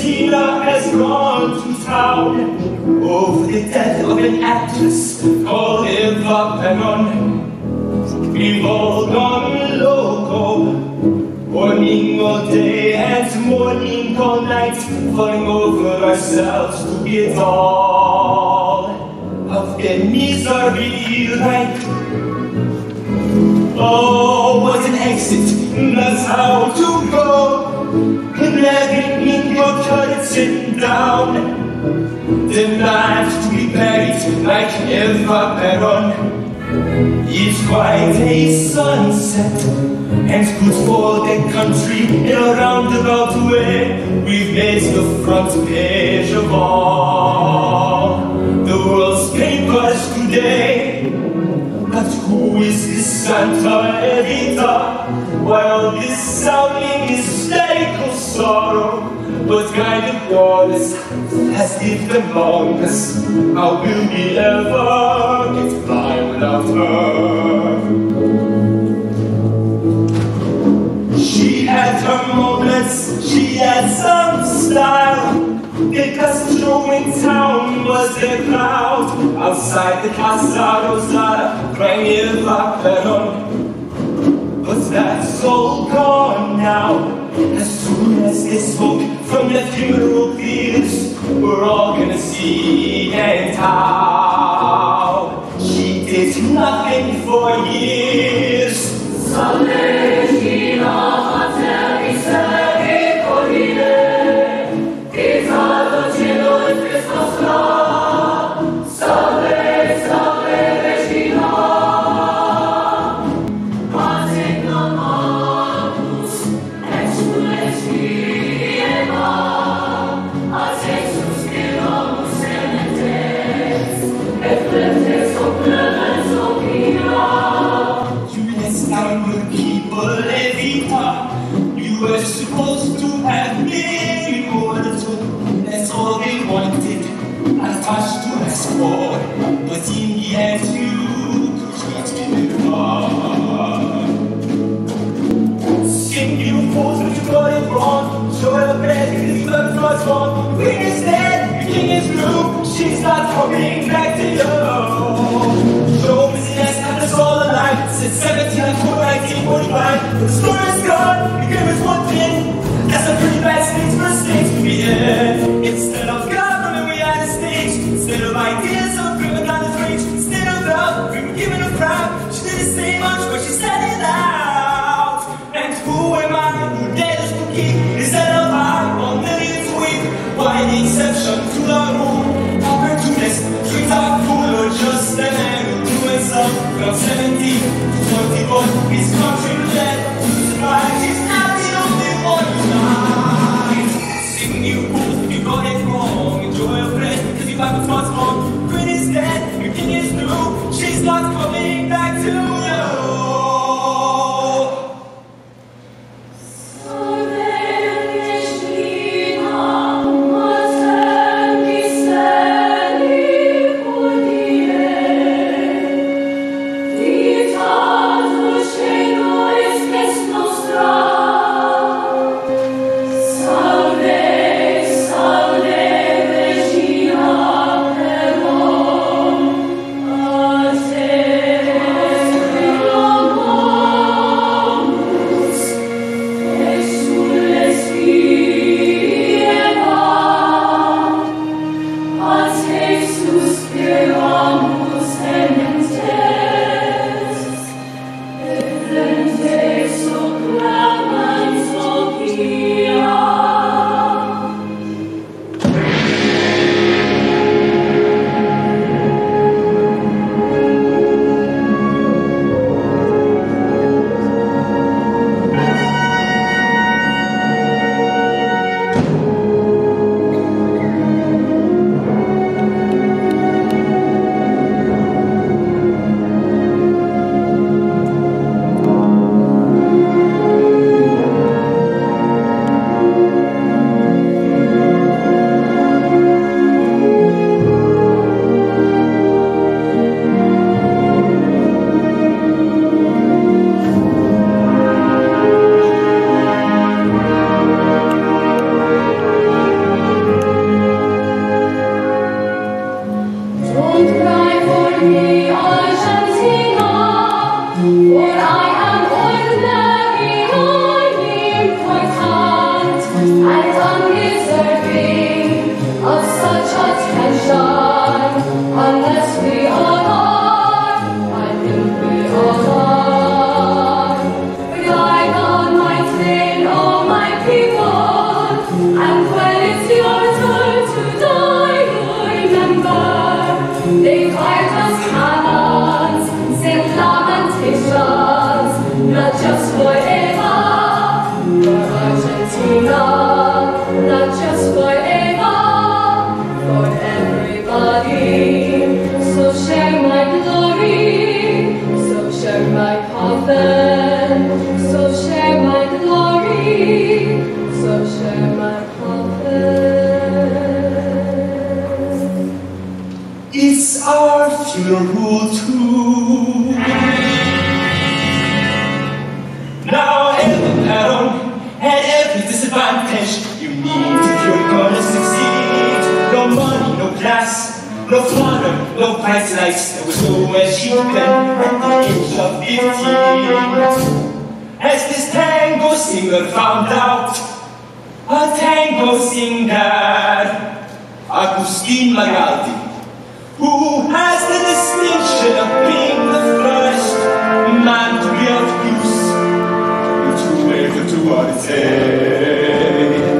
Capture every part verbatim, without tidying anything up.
Tina has gone to town over the death of an actress called Eva Peron. We've all gone loco, morning all day and morning all night, falling over ourselves to get all of the misery right. Oh, what an exit, that's how to go. Living in your curtain down, the life to be buried like Eva Peron. It's quite a sunset, and good for the country in a roundabout way. We've made the front page of all the world's papers today. But who is this Santa Evita? While this sounding hysterical sorrow, but guided waters has lived among us. How will we ever get by without her? She had her moments, she had some style. The Castro in town was the crowd. Outside the Casa Rosada rang Eva Peron. But that's all gone now. As soon as the smoke from the funeral clears, we're all gonna see and how she did nothing for years. You were supposed to have been immortal. That's all they wanted, a touch to ask for. But in the end you could not give it up. Sing you fools, but you got it wrong. Show your best because you left us wrong. Queen is dead, the king is blue. She's not coming back to you. Show me the next time that's all alive. Since seventeen until nineteen forty-five. The story is gone, the game is one thing. That's a pretty bad stage for a stage to be in. Instead of government, we had a stage. Instead of ideas of criminal down the range. Instead of love, we were given a proud. She didn't say much, but she said it out. And who am I who dares to keep this head up high on millions weak? Why the exception to the rule? Opportunist, streets are cool, or just an man who blew himself from seventeen to twenty-one. His country led to survive. He's not the only one who's not. Sing you fools if you got it wrong. Enjoy your friend, cause you got the thoughts wrong. Queen is dead, your king is new. She's not coming back to you. Salve, salve. is your time to die, remember. They fired us cannons, sing lamentations, not just for Eva, for Argentina, not just for Eva, for everybody. So share my glory, so share my coffin, so share my glory, so share my coffin. It's our funeral too. Now every pattern and every disadvantage you need if you're gonna succeed. No money, no class, no father, no price lights. There was nowhere she could at the age of fifteen. As this tango singer found out, a tango singer, Agustin Magaldi, who has the distinction of being the first man to be of use to able to artisan.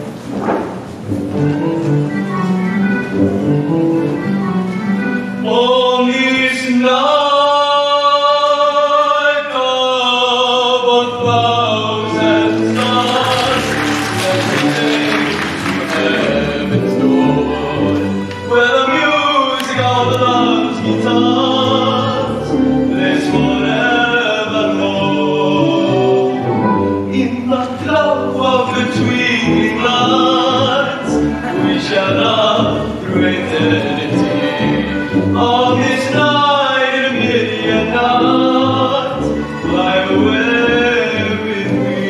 On this night of a thousand stars, let me take to heaven's door, where the music of the love's guitars plays forevermore. In the glow of the twinkling lights, we shall love through eternity. On this night in a million nights, fly away with me.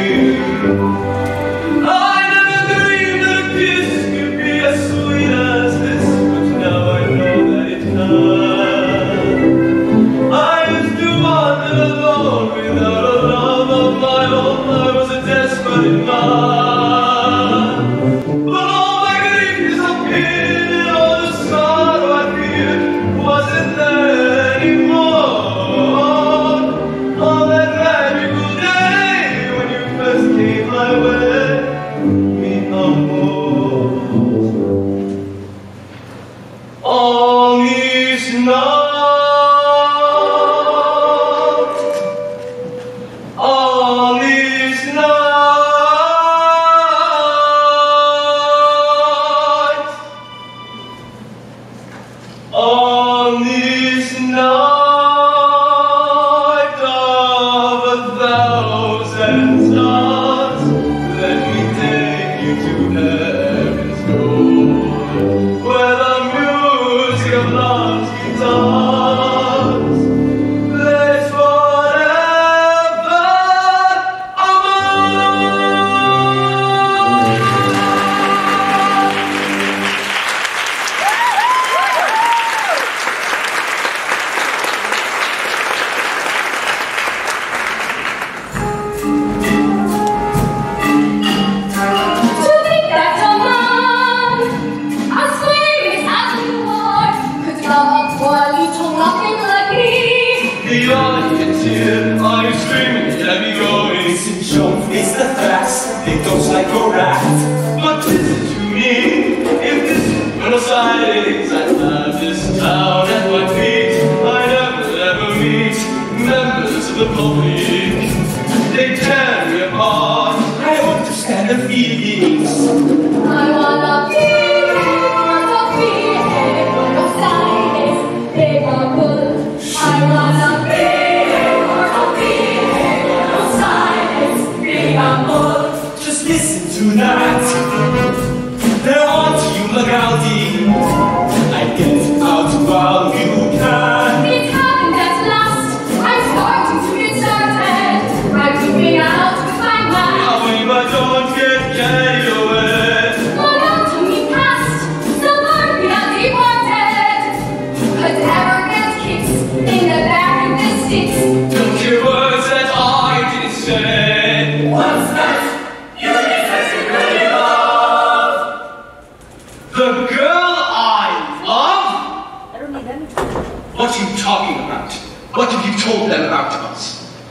I never dreamed that a kiss could be as sweet as this, but now I know that it can. I used to wander alone without a love of my own. I was a desperate man, but all my grief disappeared, and all the sorrow I feared wasn't there anymore. On that magical day when you first came my way, me almost. On this night, on this night, on this night of a thousand stars, let me take you to heaven's door, where the music of love's guitars plays To be better man, I swear it's happened more. Could love while you told nothing like me. beyond the tear, are you screaming? Let me go. It's in show, it's the facts. It goes like a rat. But listen to me. If this is Buenos Aires, I have this town at my feet. I never ever meet members of the public. They tear me apart. I understand the feelings. I wanna be, wanna be in Buenos Aires, Liverpool. I wanna be, wanna be in Buenos Aires, Liverpool. Just listen to that. They're on to you, Magaldi. I get out while you can. It's happened at last. I'm starting to get started. I'm moving out with my mind. Away, but don't get carried away. Monotony past, suburbia departed. Could ever get kicked in the back of the sticks. Don't hear words that I didn't say. What's that? You really love the girl I love? I don't need any. What are you talking about? What have you told them about us?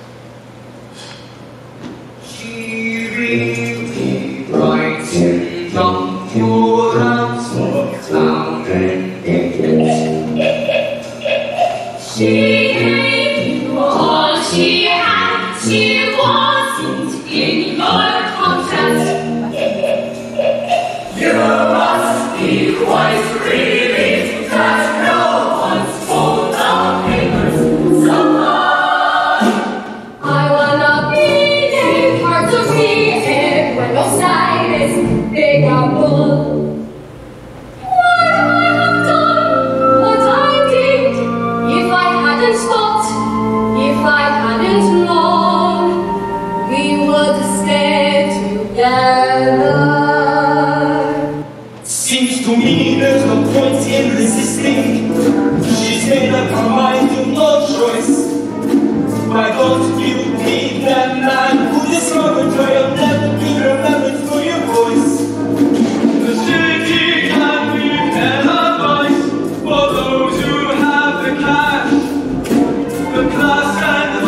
She really frightened 정교랑 소탕을 내겠지. She was, she had, she wasn't in your contract. You must be quite relieved that no one's pulled the papers so far. I wanna be a part of me in Buenos Aires, Big Apple. What I have done, what I did, if I hadn't stopped, if I hadn't known, we would stay together. Seems to me there's no point in resisting. She's made up her mind to no choice. Why don't you be that man who discovered her? You'll never be remembered for your voice. The city can be paradise for those who have the cash, the class and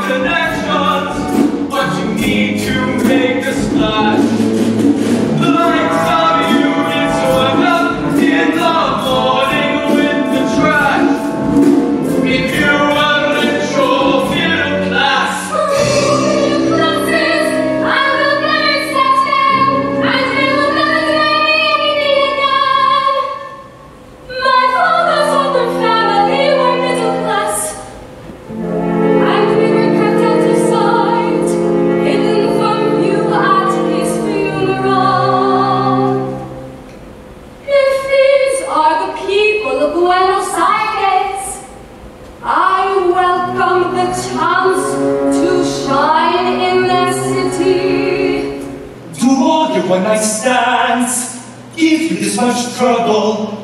the connections, but you need to make a splash. The likes of you get swept up in the morning with the trash. If you were retro middle class, Classes, I will never accept them, and they will never do anything again. My father's whole family were middle class, and we were kept out of sight, hidden from view at his funeral. If these are the people of Buenos Aires, I welcome the chance to shine in their city. do all your one-night stands give you this much trouble?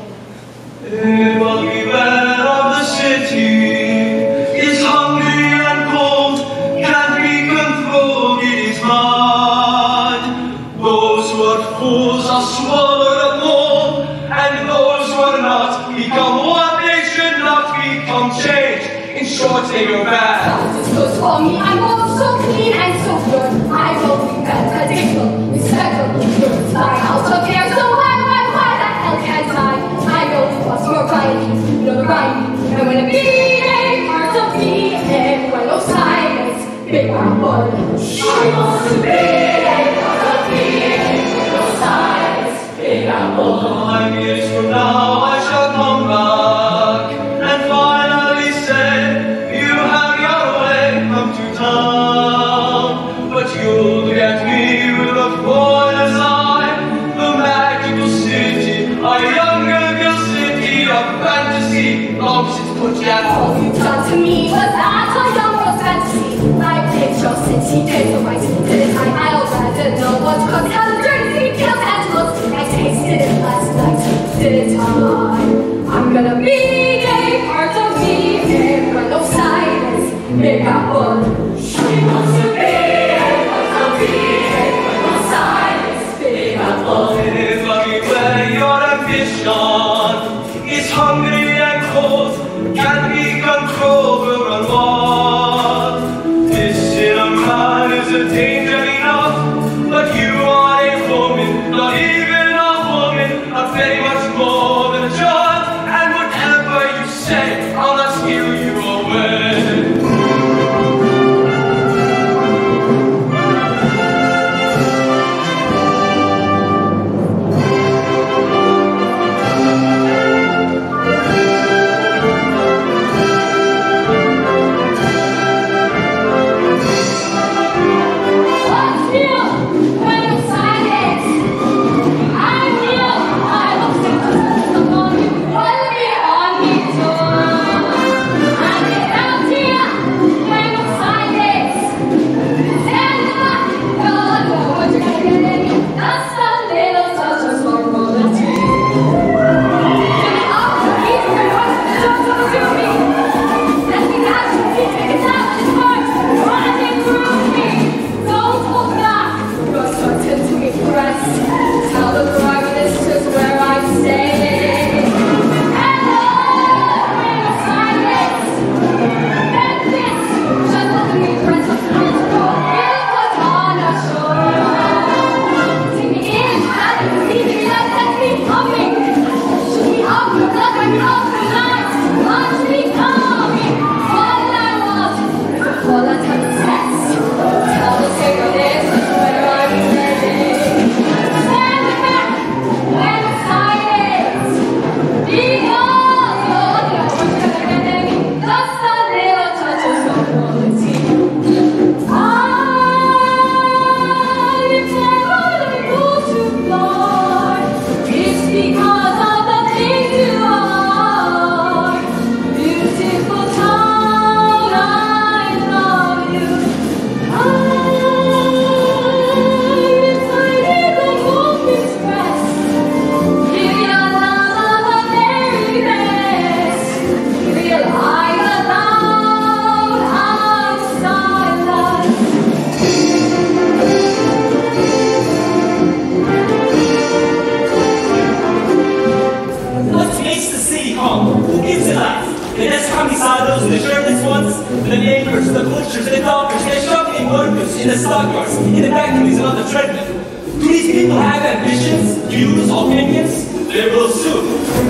Everywhere of the city is hungry and cold, can't be controlled, it is mad. Those who are fools are swallowed up whole, and those who are not become what they should not become. Change, in short, they go bad. Justice goes for me, I'm both so clean and so pure. I don't think that's predictable, respectable, pure. Fly out of here, so why, why, why the hell can't I? I know what's more right, notoriety. I wanna be a part of me in Buenos Aires, Big Apple. She wants to be a part of me in Buenos Aires, Big Apple. Five years from now I shall come back and finally say you have your way come to town. But you'll get me with a foreigner's eye, the magical city, a younger girl city of fantasy, long since put you out. All you've done to me was add to young girl's fantasy. I picked your city, tastes the right did I? I'll rather know what's cause hell dirty kills animals. I tasted it last night, did I? I'm gonna be a part of me in Buenos Aires, Big Apple. She wants to be a part of me in Buenos Aires, Big Apple. Everywhere your ambition is hungry and cold, can't be controlled or unwon. This in a man is a danger enough, but you are a woman, not even a woman, not very much more than a child, and whatever you say, I'll not steal you away. slug yards, in the factories and on the treadmill. Do these people have ambitions, views, opinions? They will soon.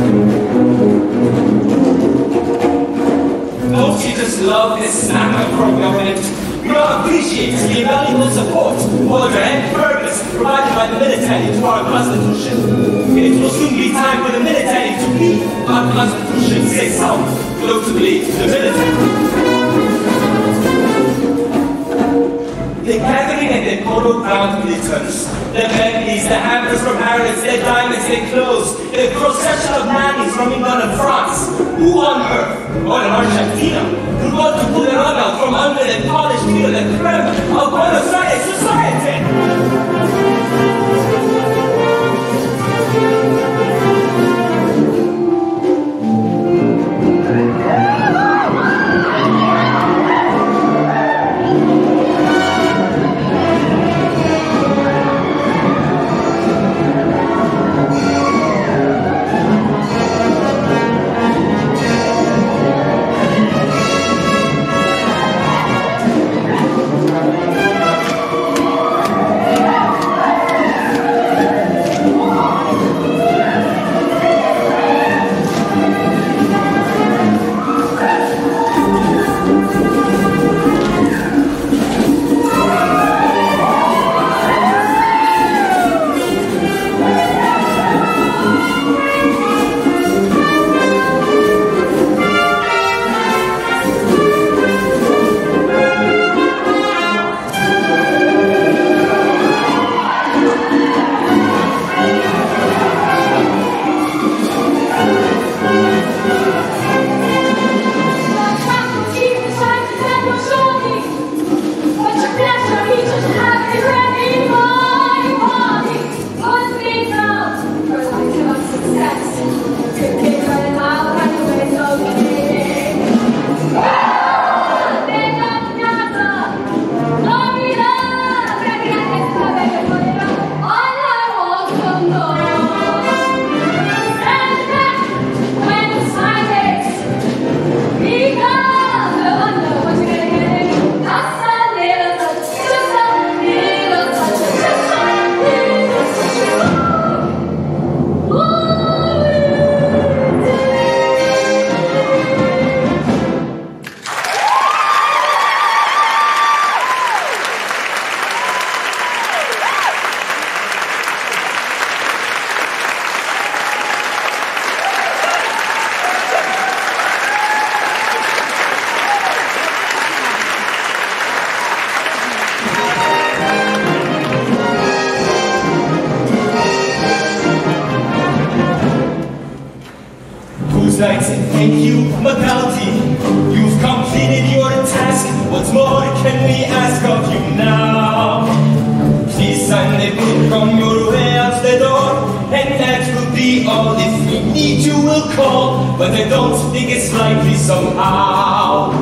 Don't you just love this snack from government? We all appreciate the invaluable support, order, and purpose provided by the military to our Constitution. It will soon be time for the military to be our Constitution says so. Notably, the military. The gathering at the polo ground returns. The Bentleys, the hammers from Harrods, their diamonds, their clothes, the procession of nannies from England and France. Who on earth, or in Argentina, would want to pull their rug out from under the polished feet of the creme of Buenos Aires society? Thank you, McNulty. You've completed your task. What more can we ask of you now? Please sign the book from your way out the door, and that will be all. If we need you, we'll call, but I don't think it's likely somehow.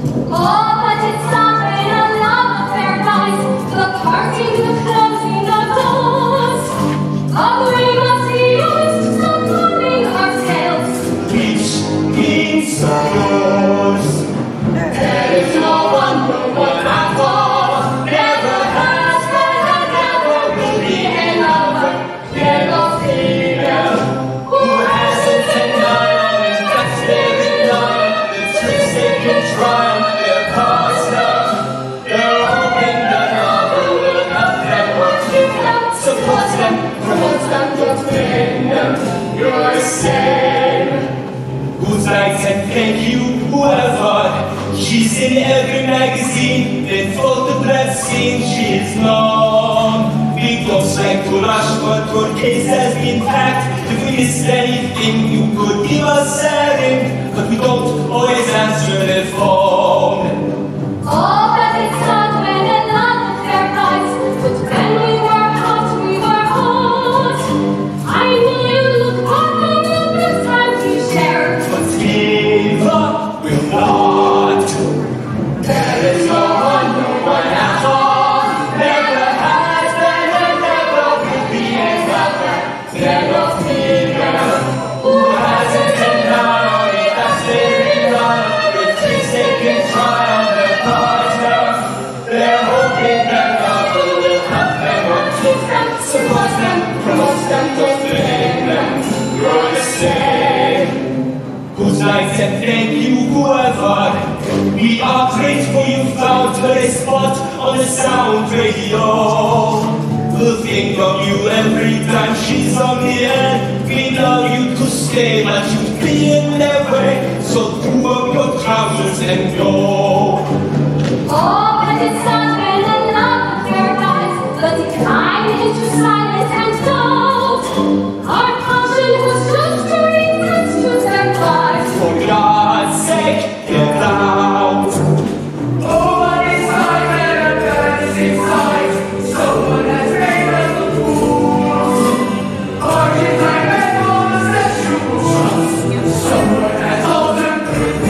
Oh, but it's not in a love affair, guys. The party, the closing of doors. Oh, we must be used to stop calling our tales. Means yours. There is no one who would have all. Never has been and never will be a lover. Yellow female who hasn't denied that's their denial. The twisted and triumph their past love. They're hoping the lover will help them work with them, support them, promote them, don't blame them. You're the same. Good night and thank you, whoever. She's in every magazine, they photograph scene, she is known. We don't like to rush, but your case has been packed. If we missed anything, you could give us a ring, but we don't always answer the phone. Oh, but it's not when a love affair dies, but when we were hot, we were hot. I know you look back on the best times we shared. But give up, we'll not. There is no one, no one at all. Never has been and never will be another. Yellow female who has and thank you whoever. We are grateful you found a spot on the sound radio. We'll think of you every time she's on the air. We love you to stay, but you'd be in their way. So pull up your trousers and go. Oh, but it's not been enough of your guys. But decline into silence and don't. Our caution was just to retest to their lives. For God's sake, get out. Oh, but it's not been a burden inside. Someone has made us the fools. Or did I make all the steps you trust? Someone has altered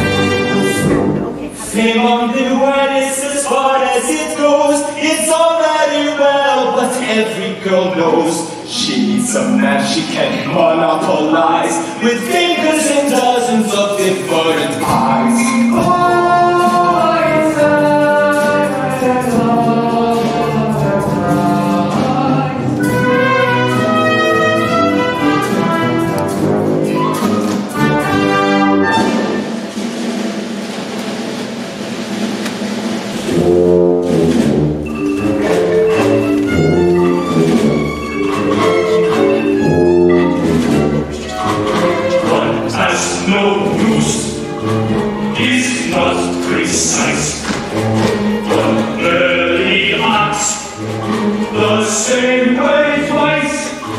Fame on the world is as far as it goes. It's all very well, but every girl knows she needs a man she can monopolize with fingers and dozens of different eyes. Oh, it's a No use is not precise. One barely acts the same way twice.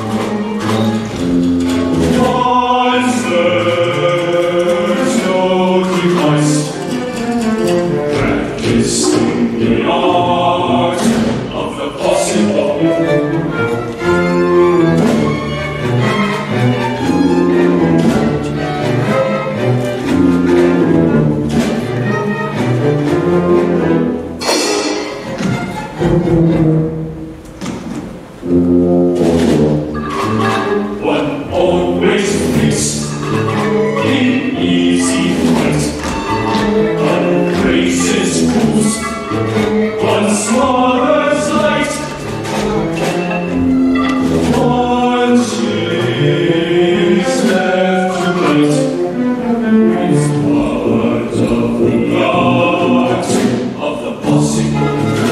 Once there's no device, practicing the art of the possible. One always thinks in easy flight. One praises fools, one smothers light. One chase left to right. Is part of the art of the possible.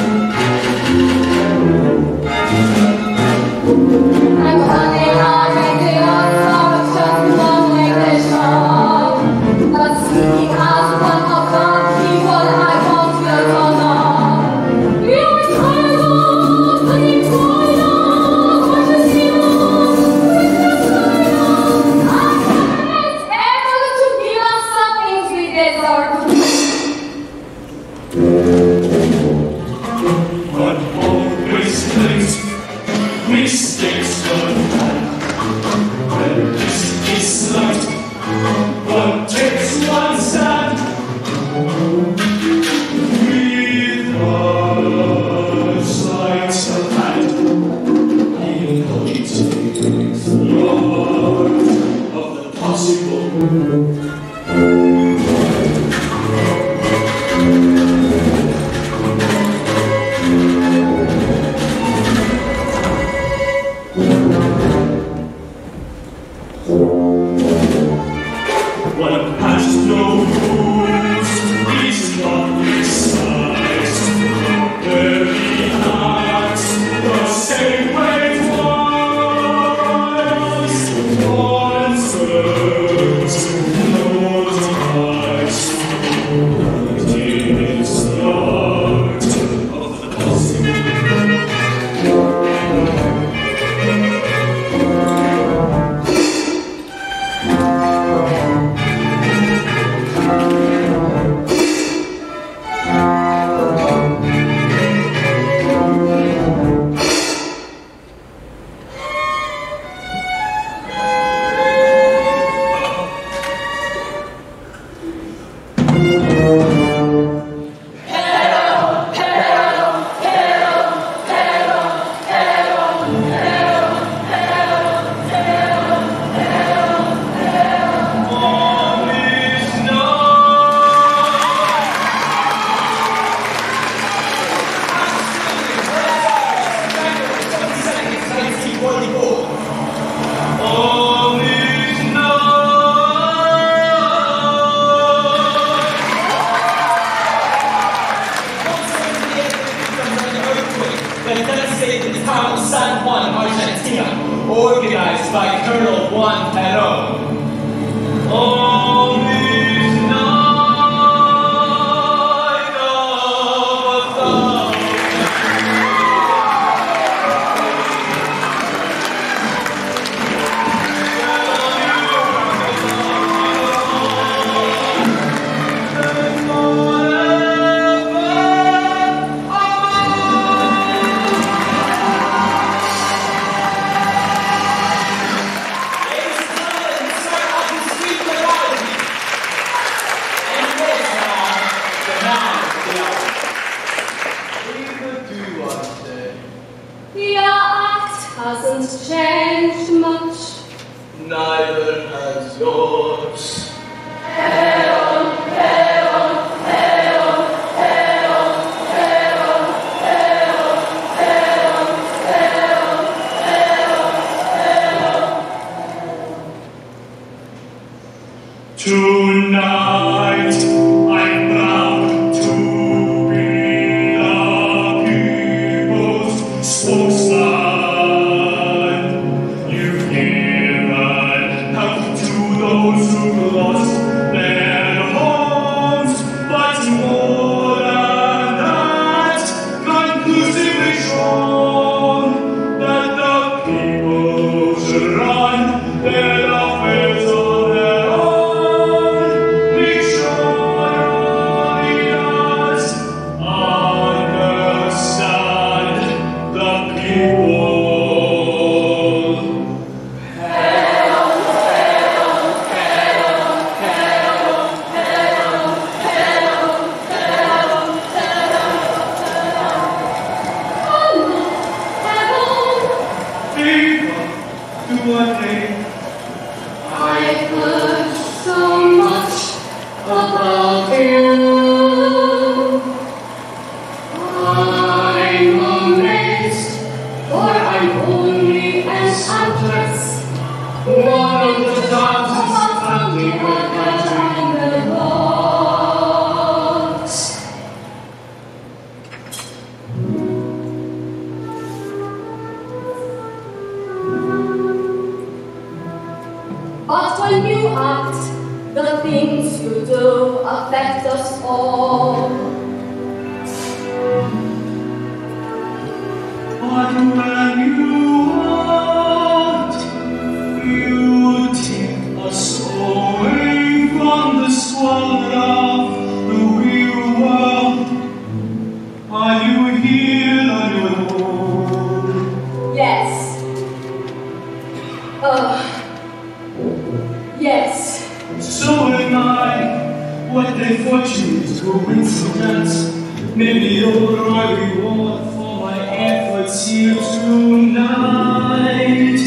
I'm running on radio, so it's just lonely this song. But speaking as one of the people I want you to know. You're terrible, but it's going on. What you see, it's going on. I'm able to give us some things we deserve. One always thinks mistakes don't matter. When this is light, one takes one stand. With one sleight of hand, he takes the art of the possible. One has no rules, is not precise. Where he acts the same way twice. One serves no not hello. On this night of a thousand The act hasn't changed much. neither has yours. Tonight, I'm proud to be the people's spokesman. You've given help to those who've lost their homes, but more than that, conclusively shown that the people should run their affairs on their own. We should always understand the people. People do what they I've heard so much about you. I'm amazed, for I'm only an actress. One of the thousands of the workers in the box. But when you act, the things you do affect us all. But when you want, you take us away from the squalor of the real world. Are you here on your own? Yes. Oh. Yes. So am I. What a fortunate coincidence. Maybe you're my reward for my efforts here tonight.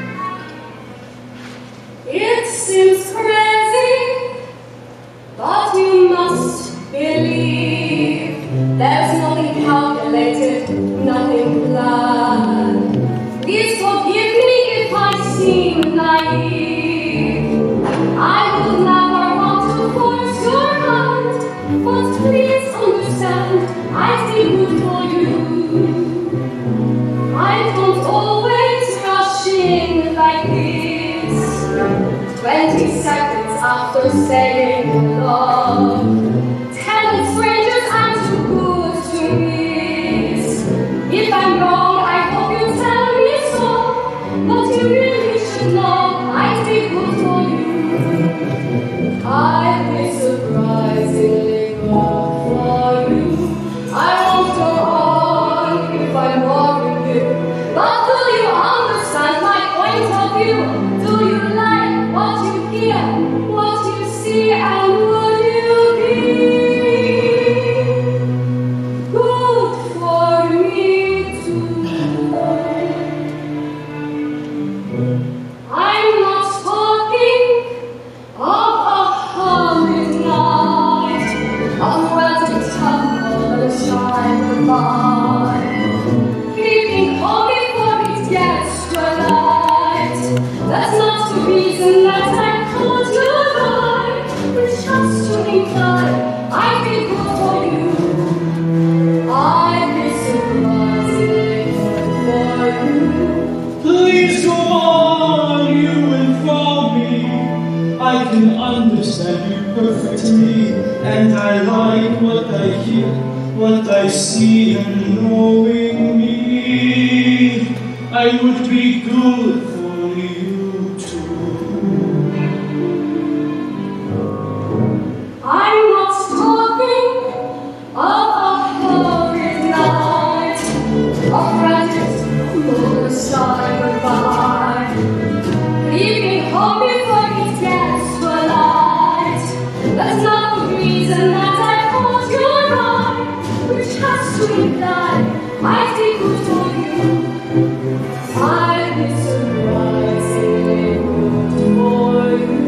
It seems crazy, but you must believe there's nothing calculated, nothing planned. Please forgive me if I seem naive. I would never want to force your hand, but please understand I'd be good for you. I don't always rush in like this. Twenty seconds after saying love, tell strangers I'm too good to miss. If I'm wrong, I hope you tell me so. But you really should know I'd be good for you. I'd be surprisingly good for you. I won't go on if I'm boring you. But do you understand my point of view? Do you like what you hear, what you see, and would you be good for me too? I'm not talking of a hundred nights of weather tumble and shine goodbye. Keeping home before it gets too light. That's not the reason that I called you by. It's just to imply I'd be good for you. I'd be surprisingly good for you. Please go on, you and can understand you perfectly, and I like what I hear, what I see, and knowing me, I would be good for you too. I was talking of a horrid night, of friends who were sorry goodbye, leaving home before his guests were light. That's not the reason that I called you right, which has to imply I'd be good for you. I'd be surprisingly good for you.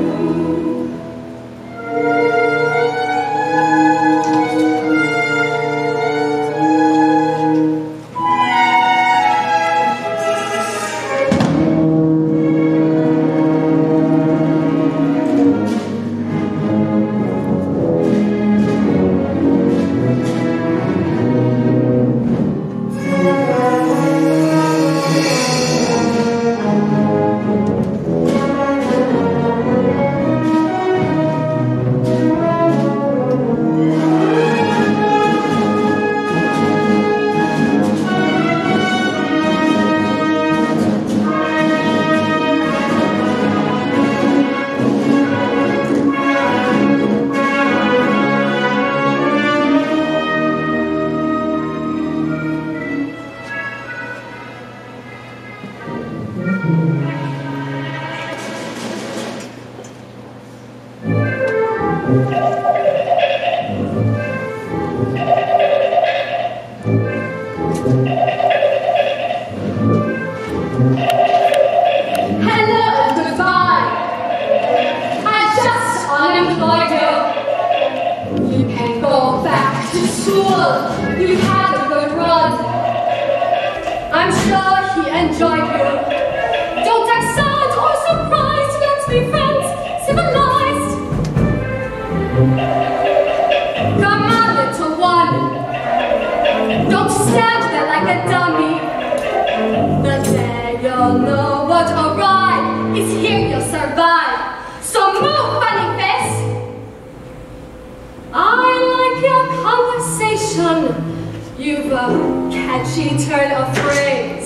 You've a catchy turn of phrase.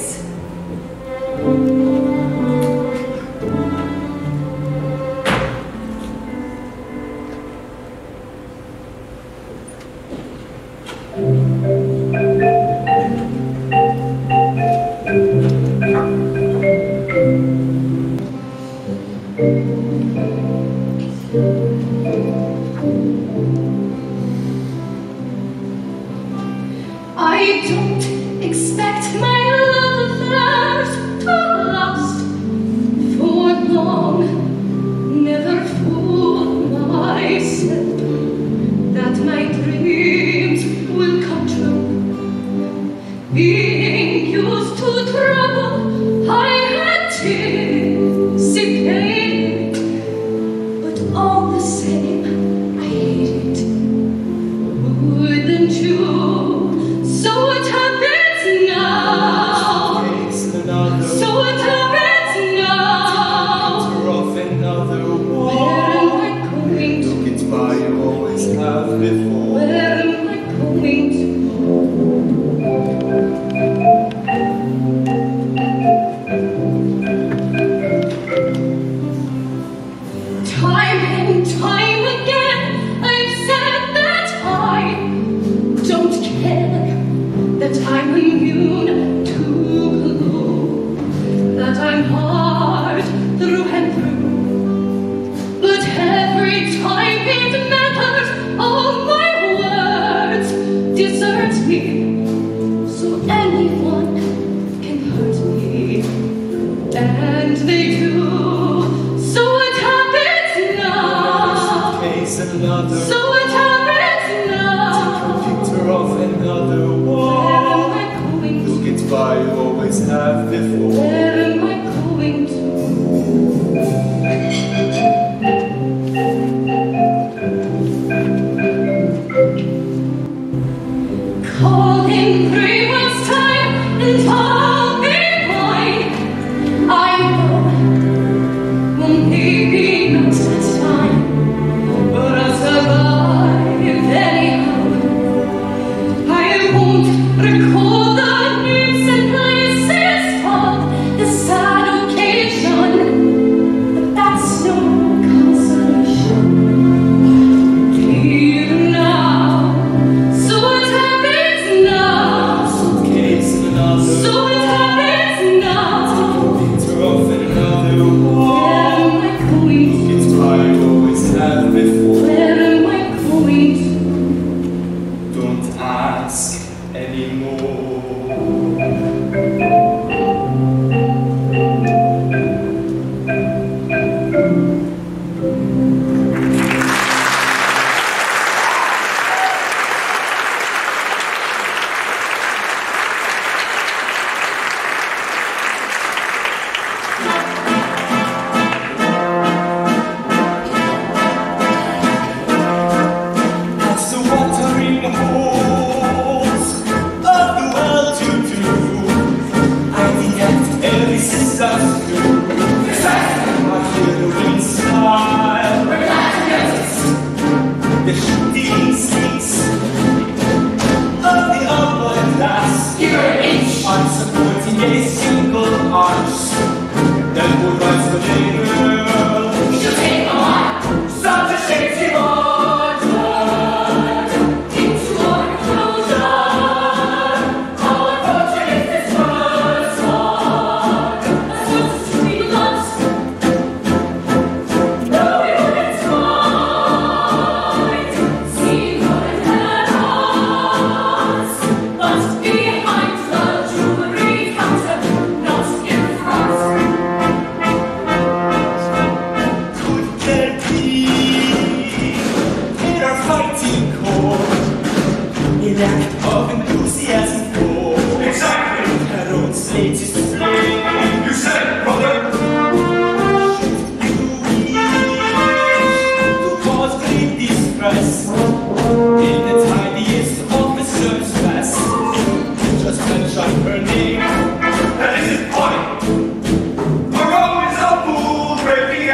I don't expect my love affairs to last for long. Never fool myself that my dreams will come true. Being used to trouble, I anticipate, but all the same, I hate it. Wouldn't you? So what happens now? So what happens now? Off another wall. Where am I going to? Look, it's by you always have before. Where am I going to? Time and time again, I've said that I don't care. That I'm immune to glue, that I'm hard through and through. But every time it matters, all my words desert me. So anyone can hurt me, and they do. So what happens now? Case another. So what happens now? Picture of another wall. By you always have before. Where am I going to?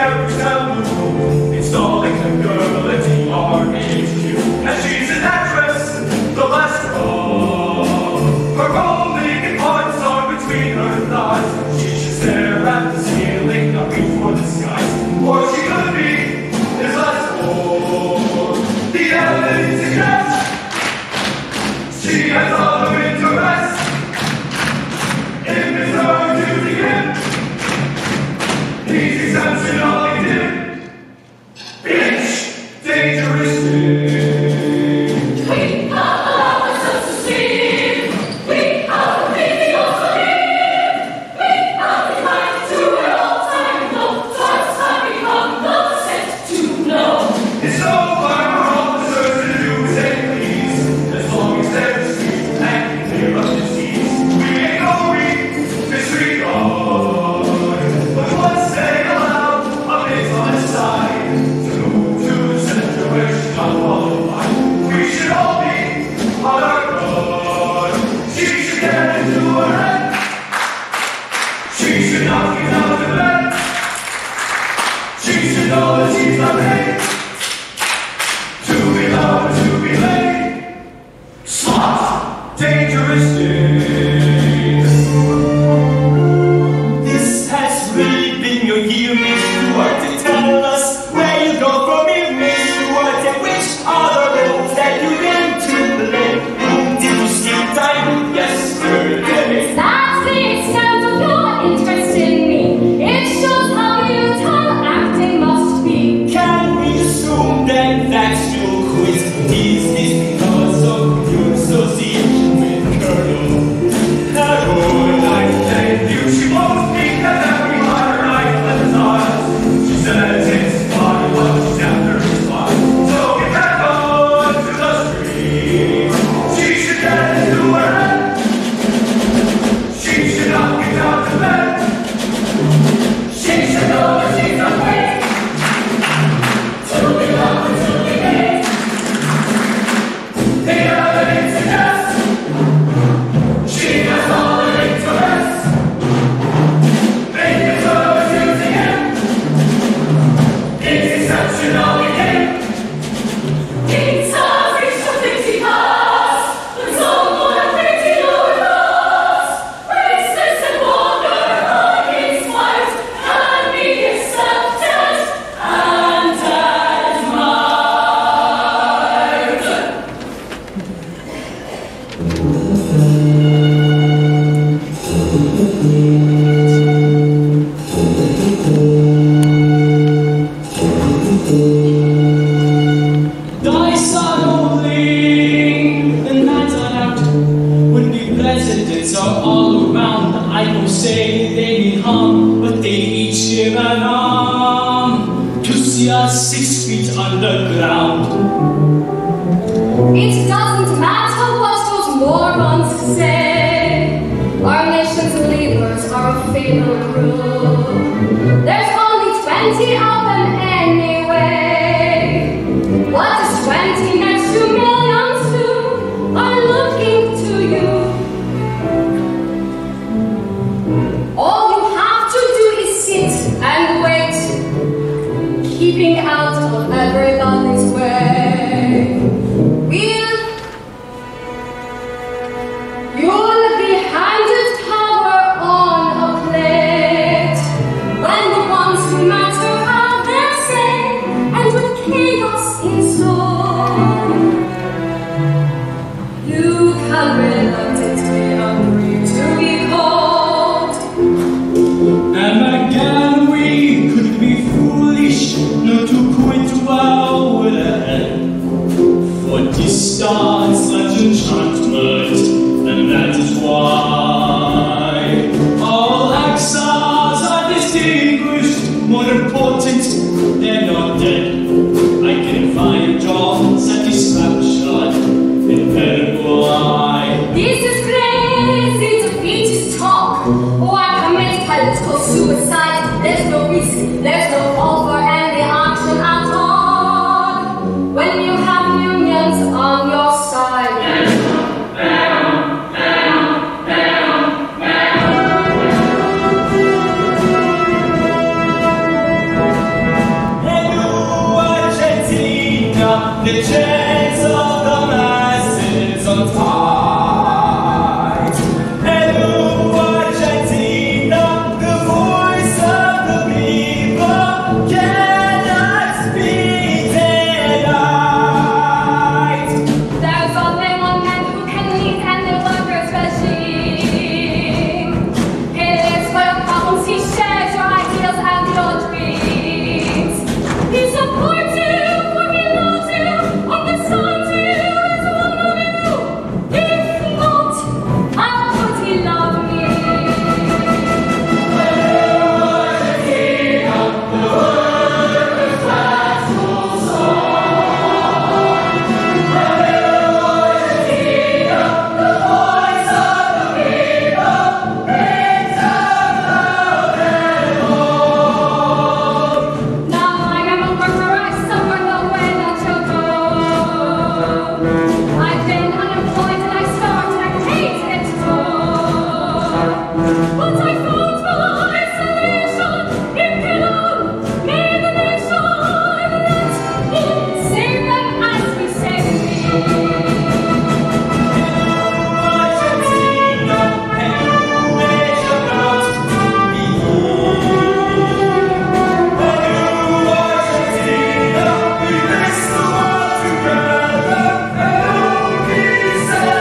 every sound of home, installing a girl at the R H Q. And she's an actress, the less wrong. Her only parts are between her thighs. She should stare at the ceiling, not reach for the skies. Or she could be his last war. The evidence suggests she has other interests. If it's her choosing him, he's exceptionally dim. Bitch, dangerous thing. We have allowed ourselves to sleep. We have completely lost our lead. We have declined to an all-time low. Times have become not set to know. It's so far for officers to do as they please, as long as they're discreet and clear of disease. We ain't going disregard. But once they allow a bit on its side to move to the center where she's not qualified, we should all be on our guard. She should get into her head. She should not get out of bed. She should know that she's not paid to be loved, to be late. Slot, dangerous days. This has really been your year, Miss Stewart, to tell us where you go from here, Miss Stewart, and which are the roads that you went to play. Whom did you steal time yesterday? That's the extent of your interest in me. It shows how futile acting must be. Can we assume that that's your quiz? Is this because of your association with Colonel Harold? I tell you, she won't think that every higher right left us. She says it's fine, but she's after his fine. So get back on to the street. She should get into her head. She should not get out of bed. She should know that she's not paid to be loved and to be made. The evidence suggests she has all her interests. Think it's her choosing him. It's exceptionally him. Things have reached a fifty pass. There's someone a pretty lower class. Restless and wonder are inspired and be accepted and admired. Dice are rolling, the nights are out. When the presidents are all around, I will say they need harm, but they each share an arm to see us six feet underground. It doesn't matter what those morons say. Our nation's leaders are a fatal crew. There's only twenty of them anyway. What does twenty next to millions do? I'm looking to you. All you have to do is sit and wait, keeping out of everybody's way. We'll, you'll be handed power on a plate when the ones who matter have their say, and with chaos in store, you can reluctantly agree to be called. And again we could be foolish not to quit while we're ahead. For distance and enchantment, and that is why all exiles are distinguished. More important, they're not dead. I can find job satisfaction in Paraguay. This is crazy defeatist talk. Why commit political suicide? There's no risk, there's no call for any the chains of the masses untied. Hello, Argentina, the voice of the people cannot be denied. There's only one man who can lead and the workers' regime. He lives for your problems, he shares your ideals and your dreams. He supports you, for he loves you, understands you as one of you. If not, how could he love me? Now I am a worker, I suffer the way that you go. I've been unemployed and I starved and I hate it too. But I found my solution in Pillow, in the nation. Let me save them as we save me. Argentina, and you measure not to be. Hello, Argentina, we race the world together. Hello, peace and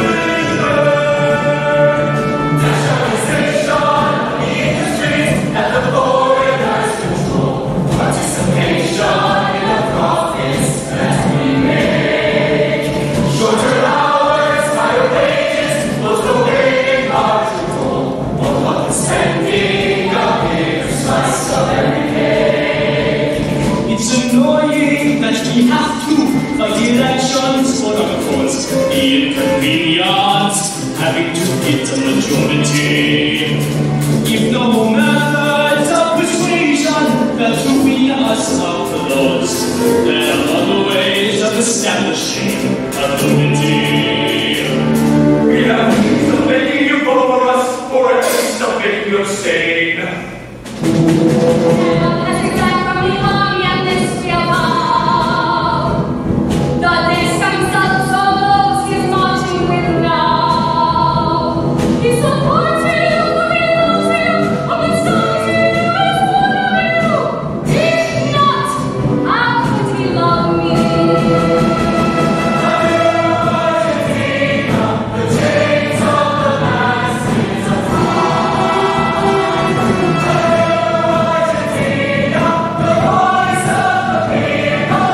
freedom. Nationalization, industries, and the foreigners control. Participation in the profits that we make. Shorter hours, higher wages, most obeying our control. All of the spending, a bigger slice of every cake. It's annoying that we have to fight elections for our cause. The inconvenience having to get a majority. If no methods of persuasion that to be us of the laws, there are other ways of establishing authority. We have means of making you vote for us, or at least of making you abstain. Hello, has resigned from the army and this real vow. The discounts of souls he's marching with now. He supports you, for he loves you, understands you as one of you. If not, how could he love me? Argentina, the chains of the masses untied. Argentina, the voice of the people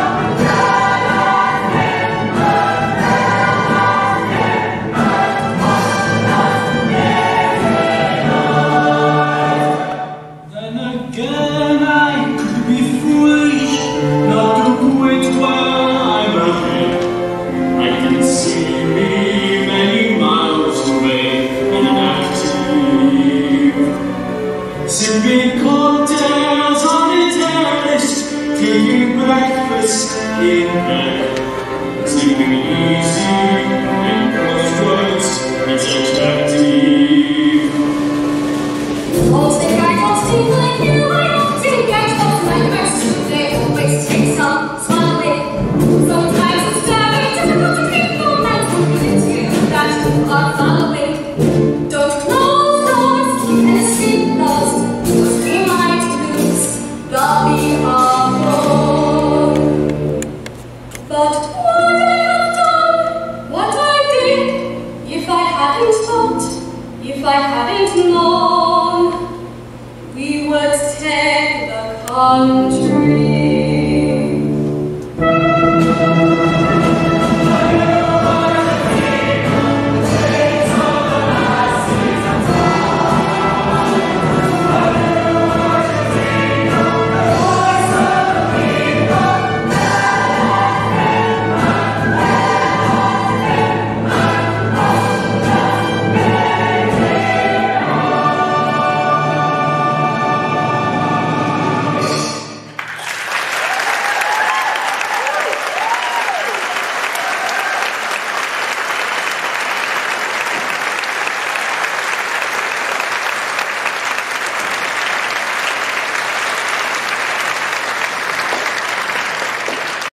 Then again, I could be foolish not to do it while I'm ahead. I can see me many miles away, inactive, sipping cocktails on the terrace, taking breakfast in bed, sleeping easy and crosswords is attractive. Don't think I don't think like you, I don't think I don't like us. They always take some swallowing. Sometimes it's very difficult to keep momentum into that you are following. Don't close doors and escape those, because we might lose the beat of home. But would I have done what I did if I hadn't thought, if I hadn't known? We would take the country.